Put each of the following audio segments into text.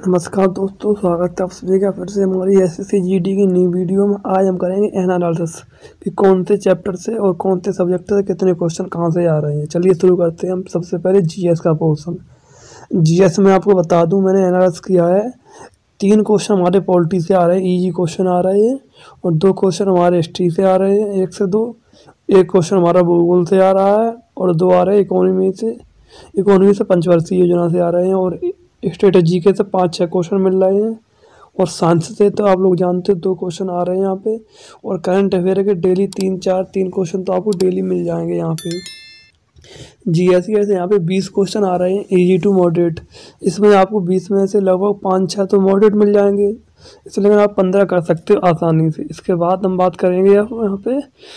नमस्कार दोस्तों, स्वागत है आप सभी का फिर से हमारी एसएससी जीडी की नई वीडियो में। आज हम करेंगे एनालिसिस कि कौन से चैप्टर से और कौन से सब्जेक्ट से कितने क्वेश्चन कहाँ से आ रहे हैं। चलिए शुरू करते हैं हम सबसे पहले जीएस का पोर्शन। जीएस में आपको बता दूं, मैंने एनालिसिस किया है। 3 क्वेश्चन हमारे पॉलिटी से आ रहे हैं, इजी क्वेश्चन आ रहे हैं, और 2 क्वेश्चन हमारे हिस्ट्री से आ रहे हैं, 1 से 2। 1 क्वेश्चन हमारा भूगोल से आ रहा है और 2 आ रहे हैं इकोनॉमी से पंचवर्षीय योजना से आ रहे हैं, और स्ट्रेटेजी के से 5-6 क्वेश्चन मिल रहे हैं। और साइंस से तो आप लोग जानते हो 2 क्वेश्चन आ रहे हैं यहाँ पे। और करंट अफेयर के डेली 3 क्वेश्चन तो आपको डेली मिल जाएंगे यहाँ पे। जीएस के से यहाँ पे 20 क्वेश्चन आ रहे हैं, इजी टू मॉडरेट। इसमें आपको 20 में से लगभग 5-6 तो मॉडरेट मिल जाएंगे, इसलिए आप 15 कर सकते हो आसानी से। इसके बाद हम बात करेंगे यहाँ पे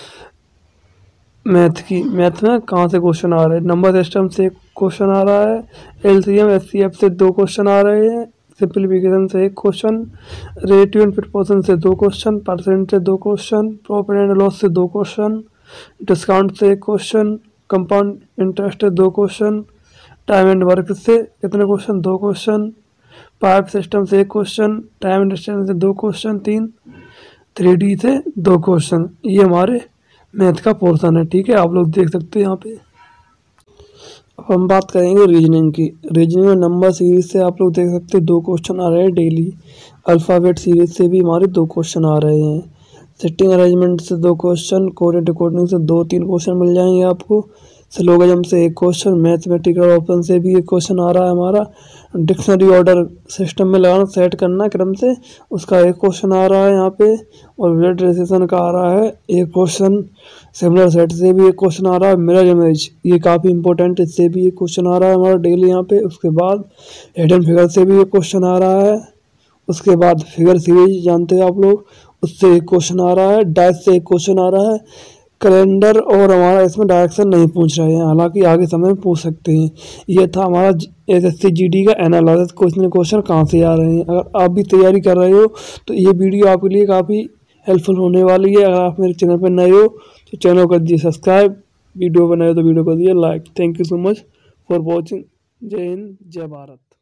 मैथ की। मैथ में कहाँ से क्वेश्चन आ रहे हैं? नंबर सिस्टम से 1 क्वेश्चन आ रहा है, एलसीएम एचसीएफ से 2 क्वेश्चन आ रहे हैं, सिंप्लीफिकेशन से 1 क्वेश्चन, रेशियो एंड प्रोपोर्शन से 2 क्वेश्चन, परसेंट से 2 क्वेश्चन, प्रॉफिट एंड लॉस से 2 क्वेश्चन, डिस्काउंट से 1 क्वेश्चन, कंपाउंड इंटरेस्ट से 2 क्वेश्चन, टाइम एंड वर्क से कितने क्वेश्चन? 2 क्वेश्चन, पाइप सिस्टम से 1 क्वेश्चन, टाइम एंड डिस्टेंस से 2 क्वेश्चन, 3D से 2 क्वेश्चन। ये हमारे मैथ का पोर्शन है, ठीक है, आप लोग देख सकते हैं यहाँ पे। अब हम बात करेंगे रीजनिंग की। रीजनिंग में नंबर सीरीज से आप लोग देख सकते हैं 2 क्वेश्चन आ रहे हैं डेली। अल्फ़ाबेट सीरीज से भी हमारे 2 क्वेश्चन आ रहे हैं। सिटिंग अरेंजमेंट से 2 क्वेश्चन, कोरिलेट कोडिंग से 2-3 क्वेश्चन मिल जाएंगे आपको। सिलोगिज्म से 1 क्वेश्चन, मैथमेटिकल ऑप्शन से भी 1 क्वेश्चन आ रहा है हमारा। डिक्शनरी ऑर्डर सिस्टम में लगाना, सेट करना क्रम से, उसका 1 क्वेश्चन आ रहा है यहाँ पे। और ब्लड रेजिस्टेंस का आ रहा है 1 क्वेश्चन। सिमिलर सेट से भी 1 क्वेश्चन आ रहा है। मिरर इमेज, ये काफ़ी इंपॉर्टेंट, इससे भी 1 क्वेश्चन आ रहा है हमारा डेली यहाँ पे। उसके बाद हिडन फिगर से भी 1 क्वेश्चन आ रहा है। उसके बाद फिगर सीरीज जानते हैं आप लोग, उससे 1 क्वेश्चन आ रहा है। डाइस से 1 क्वेश्चन आ रहा है। कैलेंडर और हमारा इसमें डायरेक्शन नहीं पूछ रहे हैं, हालांकि आगे समय में पूछ सकते हैं। ये था हमारा एसएससी जीडी का एनालिसिस, क्वेश्चन कहाँ से आ रहे हैं। अगर आप भी तैयारी कर रहे हो तो ये वीडियो आपके लिए काफ़ी हेल्पफुल होने वाली है। अगर आप मेरे चैनल पर नए हो तो चैनल को कर दीजिए सब्सक्राइब, वीडियो बनाए तो वीडियो को दिए like. Thank you so much for watching. जय हिंद, जय भारत।